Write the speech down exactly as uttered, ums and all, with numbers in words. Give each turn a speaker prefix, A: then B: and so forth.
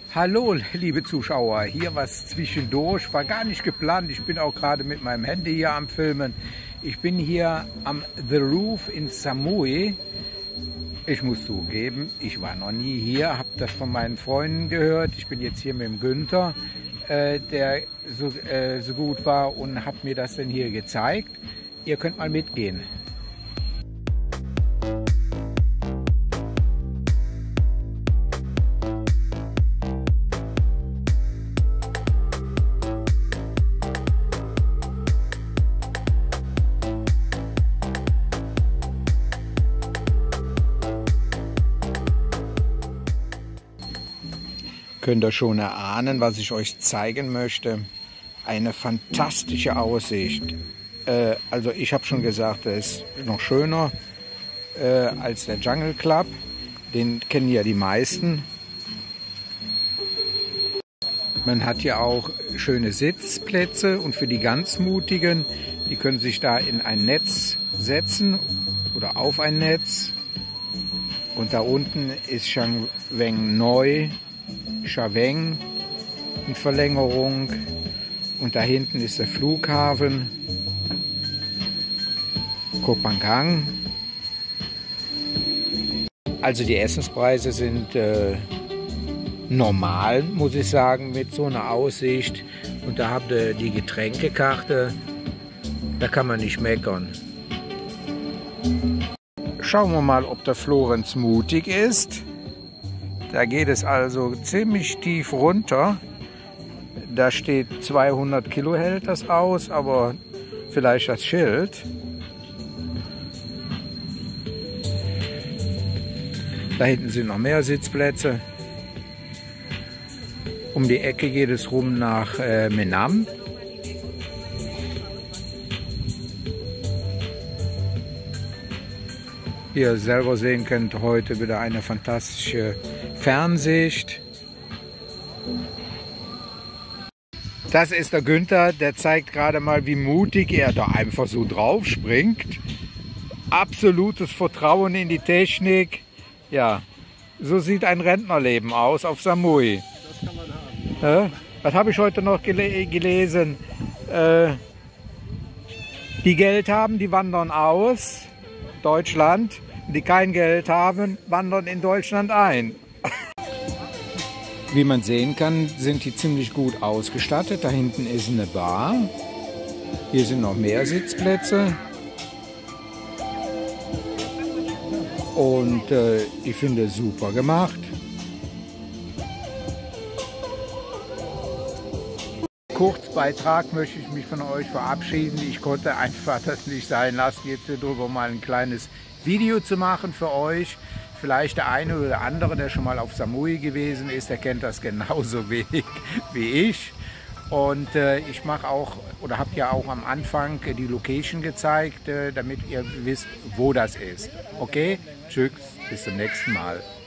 A: Hallo liebe Zuschauer, hier was zwischendurch, war gar nicht geplant, ich bin auch gerade mit meinem Handy hier am Filmen. Ich bin hier am The Roof in Samui. Ich muss zugeben, ich war noch nie hier, habe das von meinen Freunden gehört. Ich bin jetzt hier mit dem Günther, äh, der so, äh, so gut war und hat mir das dann hier gezeigt. Ihr könnt mal mitgehen. Könnt ihr schon erahnen, was ich euch zeigen möchte? Eine fantastische Aussicht. Äh, also ich habe schon gesagt, er ist noch schöner äh, als der Jungle Club. Den kennen ja die meisten. Man hat ja auch schöne Sitzplätze und für die ganz Mutigen, die können sich da in ein Netz setzen oder auf ein Netz. Und da unten ist Chang Veng Noi. Chaweng in Verlängerung und da hinten ist der Flughafen Koh Phangan. Also die Essenspreise sind äh, normal, muss ich sagen, mit so einer Aussicht. Und da habt ihr die Getränkekarte, da kann man nicht meckern. Schauen wir mal, ob der Florenz mutig ist. Da geht es also ziemlich tief runter. Da steht zweihundert Kilo hält das aus, aber vielleicht das Schild. Da hinten sind noch mehr Sitzplätze. Um die Ecke geht es rum nach äh, Menam. Wie ihr selber sehen könnt, heute wieder eine fantastische Fernsicht. Das ist der Günther, der zeigt gerade mal, wie mutig er da einfach so drauf springt. Absolutes Vertrauen in die Technik. Ja, so sieht ein Rentnerleben aus auf Samui.
B: Das kann man haben.
A: Ja, was habe ich heute noch gele gelesen? Äh, die Geld haben, die wandern aus. Deutschland, die kein Geld haben, wandern in Deutschland ein. Wie man sehen kann, sind die ziemlich gut ausgestattet. Da hinten ist eine Bar. Hier sind noch mehr Sitzplätze. Und äh, ich finde es super gemacht. Kurzbeitrag möchte ich mich von euch verabschieden. Ich konnte einfach das nicht sein lassen, jetzt darüber mal ein kleines Video zu machen für euch. Vielleicht der eine oder andere, der schon mal auf Samui gewesen ist, der kennt das genauso wenig wie ich. Und äh, ich mache auch, oder habe ja auch am Anfang die Location gezeigt, äh, damit ihr wisst, wo das ist. Okay, tschüss, bis zum nächsten Mal.